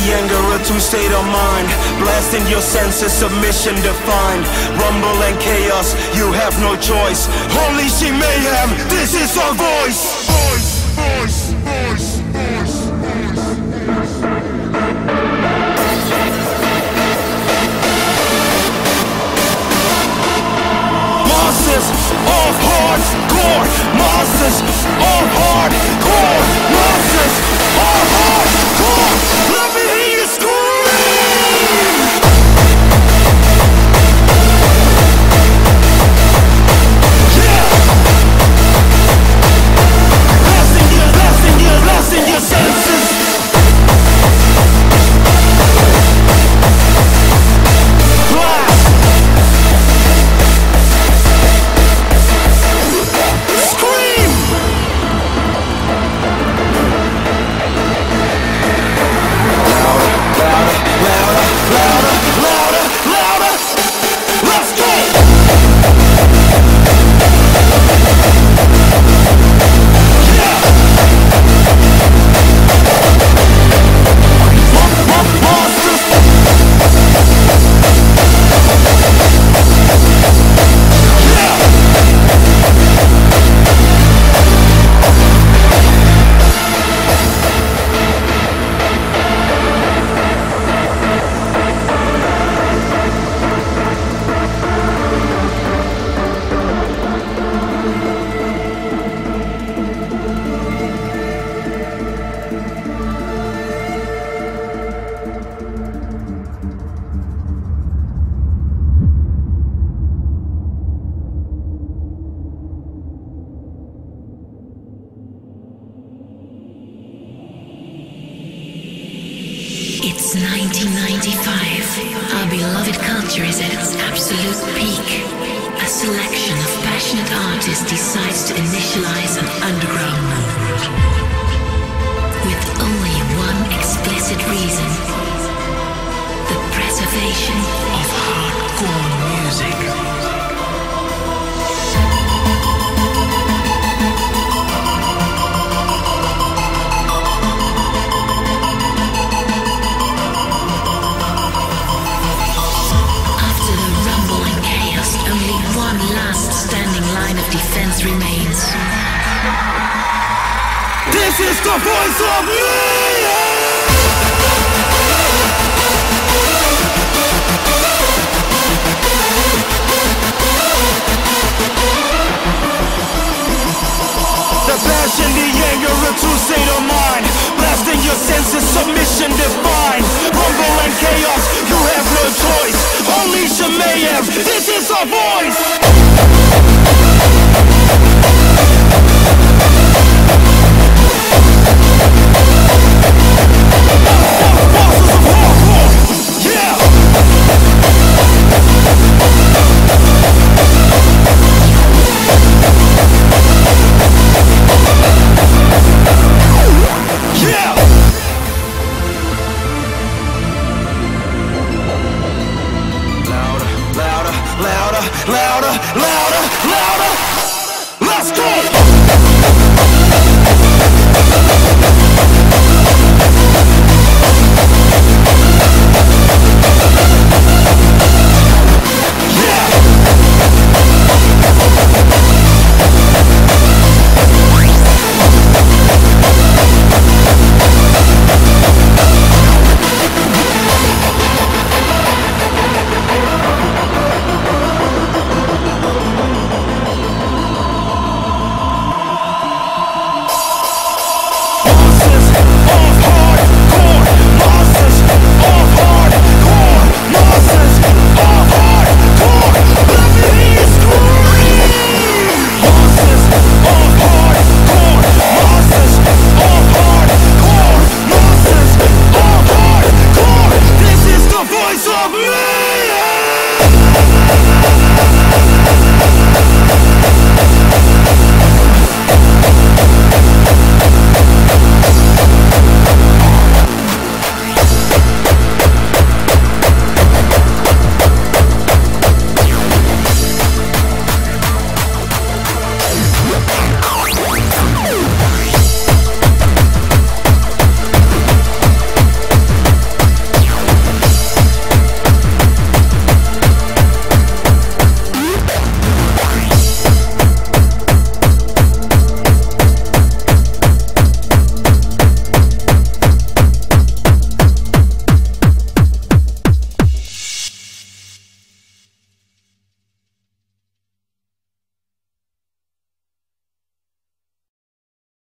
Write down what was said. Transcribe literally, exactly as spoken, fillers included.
anger, a true state of mind. Blasting your senses, submission defined. Rumble and chaos, you have no choice. Unleash mayhem, this is our voice. Voice, voice, voice, voice, voice. Monsters of hardcore, monsters of hardcore, monsters of hardcore. Let me hear you scream. Yeah. Blasting your, blasting your, blasting your senses. Blast. Scream. It's nineteen ninety-five. Our beloved culture is at its absolute peak. A selection of passionate artists decides to initialize an underground movement. With only one explicit reason: the preservation of hardcore music. Defense remains. This is the voice of mayhem. The passion, the anger, a true state of mind. Blasting your senses, submission defined. Rumble and chaos, you have no choice. Unleash mayhem, this is our voice.